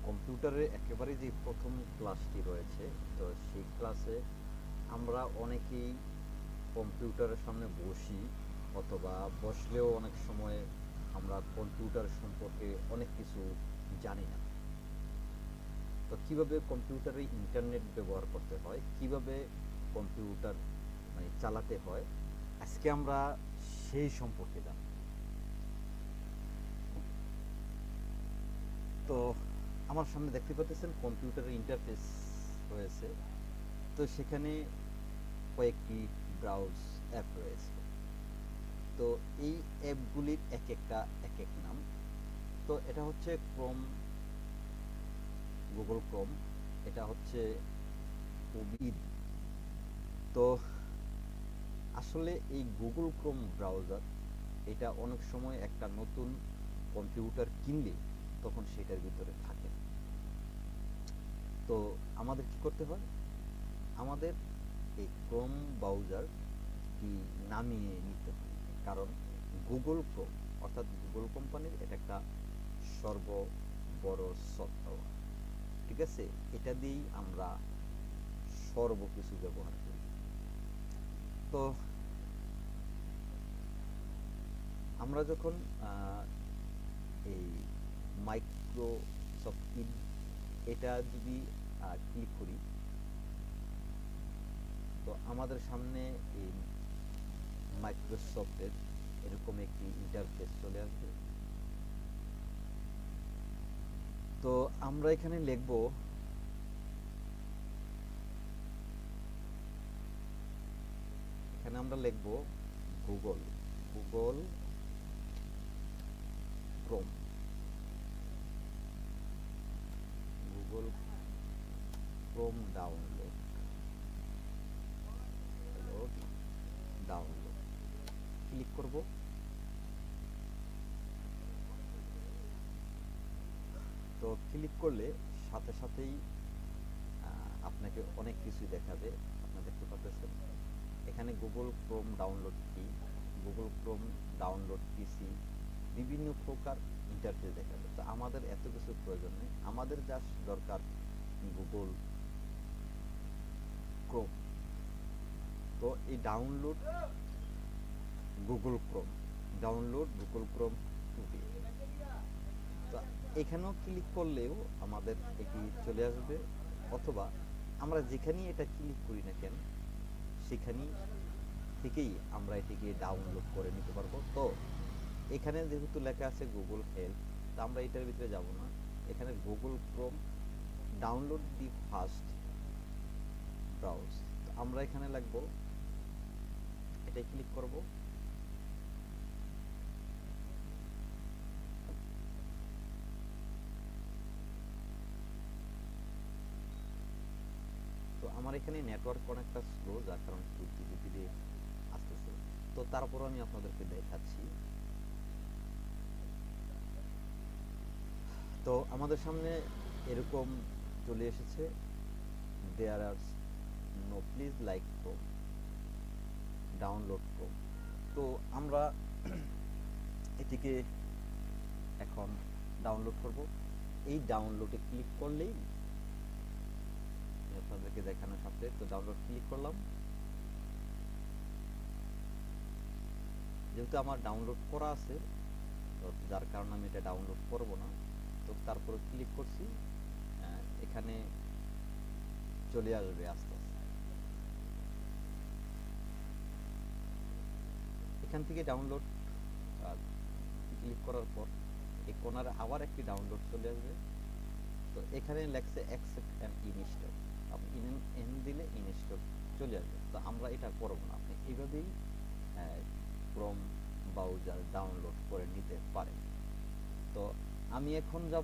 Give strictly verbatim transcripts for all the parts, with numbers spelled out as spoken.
কম্পিউটারের একেবারে যে প্রথম ক্লাসটি রয়েছে, তো সেই ক্লাসে আমরা অনেকেই কম্পিউটারের সামনে বসি, অথবা বসলেও অনেক সময় আমরা কম্পিউটার সম্পর্কে অনেক কিছু জানি না। তো কিভাবে কম্পিউটারে ইন্টারনেট ব্যবহার করতে হয়, কিভাবে কম্পিউটার মানে চালাতে হয়, আজকে আমরা সেই সম্পর্কে জানব। তো আমার সামনে দেখতে পাচ্ছেন কম্পিউটারের ইন্টারফেস রয়েছে। তো সেখানে কয়েকটি ব্রাউজ অ্যাপ রয়েছে। তো এই অ্যাপগুলির এক একটা এক এক নাম। তো এটা হচ্ছে ক্রোম, গুগল ক্রোম। এটা হচ্ছে ওবিড। তো আসলে এই গুগল ক্রোম ব্রাউজার, এটা অনেক সময় একটা নতুন কম্পিউটার কিনলে তখন সেটার ভিতরে থাকে। তো আমাদের কি করতে হয়, আমাদের এই ক্রোম ব্রাউজারটি নামিয়ে নিতে হয়। কারণ গুগল ক্রোম অর্থাৎ গুগল কোম্পানির এটা একটা সর্ব বড় সফটওয়্যার, ঠিক আছে? এটা দিয়েই আমরা সর্বকিছু ব্যবহার করি। তো আমরা যখন আহ, এই মাইক্রোসফট ইড এটা যদি ক্লিক করি, তো আমাদের সামনে এই মাইক্রোসফটের এরকম একটি ইন্টারফেস চলে আসবে। তো আমরা এখানে লিখব, এখানে আমরা লিখব Google, Google Chrome, Google Chrome download, load download click করব। তো ক্লিক করলে সাথে সাথেই আপনাকে অনেক কিছুই দেখাবে। আপনারা দেখতে পাচ্ছেন এখানে গুগল ক্রোম ডাউনলোড কি, গুগল ক্রোম ডাউনলোড পিসি, বিভিন্ন প্রকার ইন্টারফেস দেখাবে। তো আমাদের এত কিছু প্রয়োজন নেই, আমাদের জাস্ট দরকার গুগল ক্রোম। তো এই download Google Chrome, download Google Chrome today, তো এখানেও ক্লিক করলেও আমাদের এটি চলে আসবে। অথবা আমরা যেখানেই এটা ক্লিক করি না কেন, সেখানেই থেকেই আমরা এটিকে ডাউনলোড করে নিতে পারবো। তো এখানে যেহেতু লেখা আছে গুগল হেল্প, তো আমরা এটার ভিতরে যাব না। এখানে Google Chrome download the first browse, তো আমরা এখানে লিখব, এটাই ক্লিক করব। তো আমার এখানে নেটওয়ার্ক অনেকটা স্লো, যার কারণে একটু ধীরে ধীরে আসতেছে। তো তারপরও আমি আপনাদেরকে দেখাচ্ছি। তো আমাদের সামনে এরকম চলে এসেছে, there are no please like Chrome, download Chrome. তো আমরা এটিকে এখন ডাউনলোড করব। এই ডাউনলোডে ক্লিক করলেই আপনাদেরকে দেখানোর সাথে, তো ডাউনলোড ক্লিক করলাম। যেহেতু আমার ডাউনলোড করা আছে, তো যার কারণে আমি এটা ডাউনলোড করব না। তো তারপরে ক্লিক করছি, এখানে চলে আসবে আস্তে আস্তে। এখান থেকে ডাউনলোড ক্লিক করার পর এই কোনারে আবার একটি ডাউনলোড চলে আসবে। তো এখানে লেখছে অ্যাকসেপ্ট অ্যান্ড ইনস্টল, আপনি ইন এন দিলে ইনস্টল চলে আসবে। তো আমরা এটা করব না, আপনি এইভাবেই ক্রোম ব্রাউজার ডাউনলোড করে নিতে পারেন। তো আমি এখন যাব,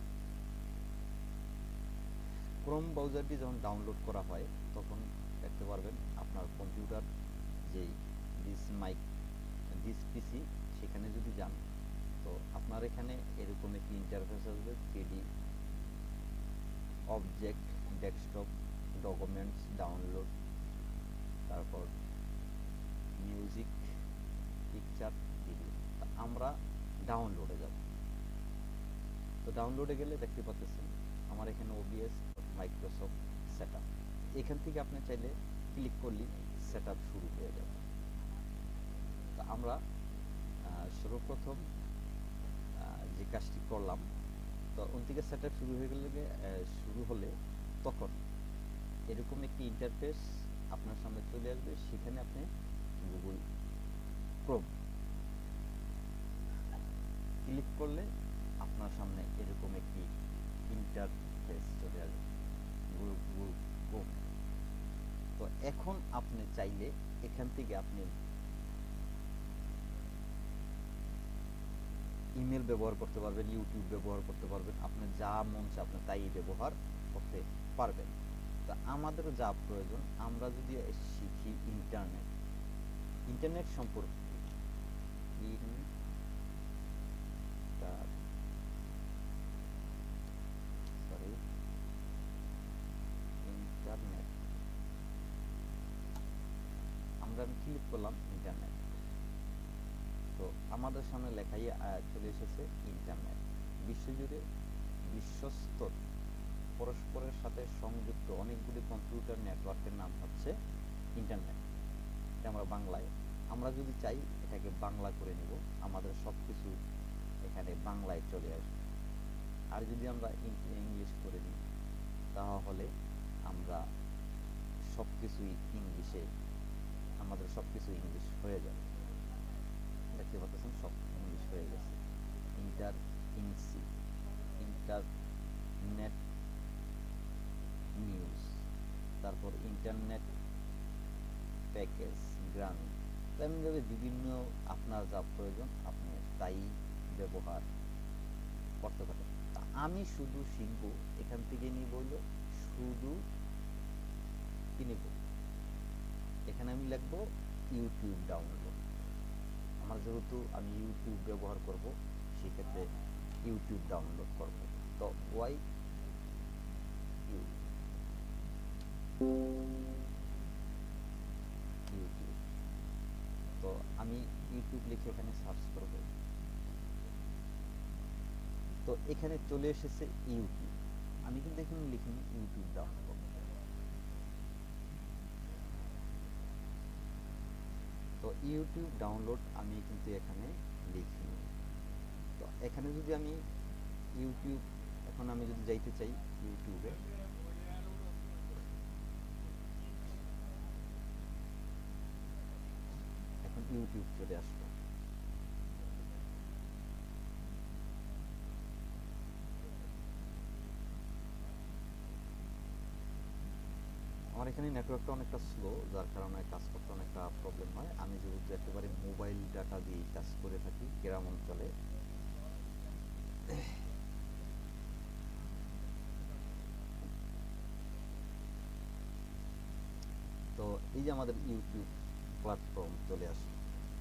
ক্রোম ব্রাউজারটি যখন ডাউনলোড করা হয় তখন দেখতে পারবেন আপনার কম্পিউটার যেই দিস মাইক দিস পিসি, সেখানে যদি যান, তো আপনার এখানে এরকম একটি ইন্টারফেস আসবে, three object, desktop, documents, download, তারপর মিউজিক, পিকচার, ভিডিও। আমরা ডাউনলোডে যাব। তো তো ডাউনলোডে গেলে দেখতে পাচ্ছেন আমার এখানে ওবিএস মাইক্রোসফট সেটআপ। এখান থেকে আপনি চাইলে ক্লিক করলেই সেটআপ শুরু হয়ে যাবে। তো আমরা সর্বপ্রথম যে কাজটি করলাম, তো ওন থেকে সেটআপ শুরু হয়ে গেলে শুরু হলে তখন এরকম একটি ইন্টারফেস আপনার সামনে চলে আসবে। সেখানে আপনি গুগল ক্রোম ক্লিক করলে আপনার সামনে এরকম একটি ইন্টারফেস চলে আসবে গুগল ক্রোম। তো এখন আপনি চাইলে এখান থেকে আপনি ইমেল ব্যবহার করতে পারবেন, ইউটিউব ব্যবহার করতে পারবেন, আপনি যা মন চায় আপনি তাই ব্যবহার করতে পারবেন। তো আমাদের যা প্রয়োজন, আমরা যদি শিখি ইন্টারনেট ইন্টারনেট সম্পর্কে সরি ইন্টারনেট আমরা ক্লিক করলাম ইন্টারনেট। তো আমাদের সামনে লেখাই চলে এসেছে ইন্টারনেট। বিশ্বজুড়ে বিশ্বস্ত পরস্পরের সাথে সংযুক্ত অনেকগুলি কম্পিউটার নেটওয়ার্কের নাম হচ্ছে ইন্টারনেট। এটা আমরা বাংলায়, আমরা যদি চাই এটাকে বাংলা করে নিব, আমাদের সব কিছু এখানে বাংলায় চলে আসবে। আর যদি আমরা ইংলিশ করে দিই তাহলে আমরা সব কিছুই ইংলিশে, আমাদের সব কিছু ইংলিশ হয়ে যাবে। দেখতে পাচ্ছেন সব ইংলিশ হয়ে গেছে। ইন্টার ইনসি ইন্টারনেট নিউজ, তারপর ইন্টারনেট প্যাকেজ গ্রামীণ, তেমনিভাবে বিভিন্ন আপনার যা প্রয়োজন আপনি তাই ব্যবহার করতে পারেন। আমি শুধু শিখব এখান থেকে নিব হলো শুধু কি নিব, এখানে আমি লিখব ইউটিউব ডাউনলোড। আমার যেহেতু আমি ইউটিউব ব্যবহার করব সেক্ষেত্রে ইউটিউব ডাউনলোড করব। তো ওয়াই ইউ ইউটিউব, তো আমি ইউটিউব লিখে এখানে সার্চ করব। তো এখানে চলে এসেছে ইউটিউব, আমি কিন্তু এখানে লিখিনি ইউটিউব ডাউনলোড। তো ইউটিউব ডাউনলোড আমি কিন্তু এখানে লিখিনি। তো এখানে যদি আমি ইউটিউব, এখন আমি যদি যাইতে চাই ইউটিউবে, এখন ইউটিউব চলে আসলো। আমার এখানে নেটওয়ার্কটা অনেকটা স্লো, যার কারণে কাজ করতে অনেকটা প্রবলেম হয়। আমি যেহেতু একেবারে মোবাইল ডাটা দিয়ে কাজ করে থাকি গ্রাম অঞ্চলে, তো এই যে আমাদের ইউটিউব প্ল্যাটফর্ম চলে আসে।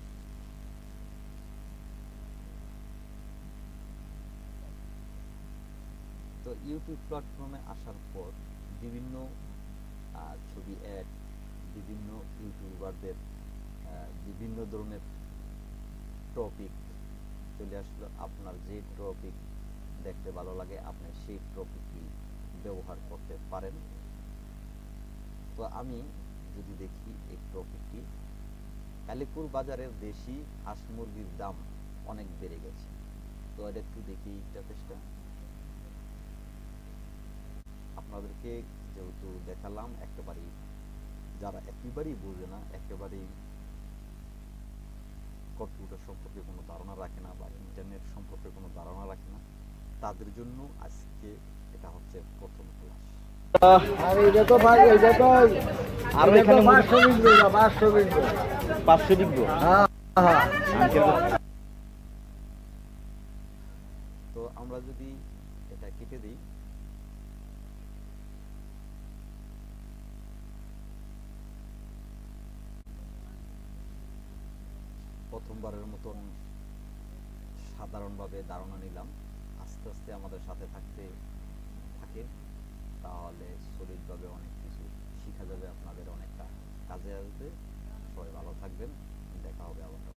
তো ইউটিউব প্ল্যাটফর্মে আসার পর বিভিন্ন ছবি অ্যাড, বিভিন্ন ইউটিউবারদের বিভিন্ন ধরনের টপিক চলে আসলো। আপনার যে টপিক দেখতে ভালো লাগে আপনি সেই টপিকটি ব্যবহার করতে পারেন। তো আমি যদি দেখি এই টপিকটি, কালীপুর বাজারের দেশি হাঁস মুরগির দাম অনেক বেড়ে গেছে। তো এটা একটু দেখি ইন্টারফেসটা আপনাদেরকে যেহেতু দেখালাম, একেবারেই যারা একেবারেই বোঝে না, একেবারেই কম্পিউটার সম্পর্কে কোনো ধারণা রাখে না বা ইন্টারনেট সম্পর্কে কোনো ধারণা রাখে না, তাদের জন্য আজকে এটা হচ্ছে প্রথম ক্লাস। আর এটা তো ভাই, এটা তো আর এখানে পাঁচশো বিঘ্ন পাঁচশো বিঘ্ন পাঁচশো বিঘ্ন। হ্যাঁ হ্যাঁ। তো আমরা যদি এটা কেটে দিই, প্রথমবারের মতন সাধারণভাবে ধারণা নিলাম, আস্তে আস্তে আমাদের সাথে থাকতে থাকে তাহলে সলিডভাবে অনেক কিছু শেখা যাবে, আপনাদের অনেকটা কাজে আসবে। সবাই ভালো থাকবেন, দেখা হবে আবার।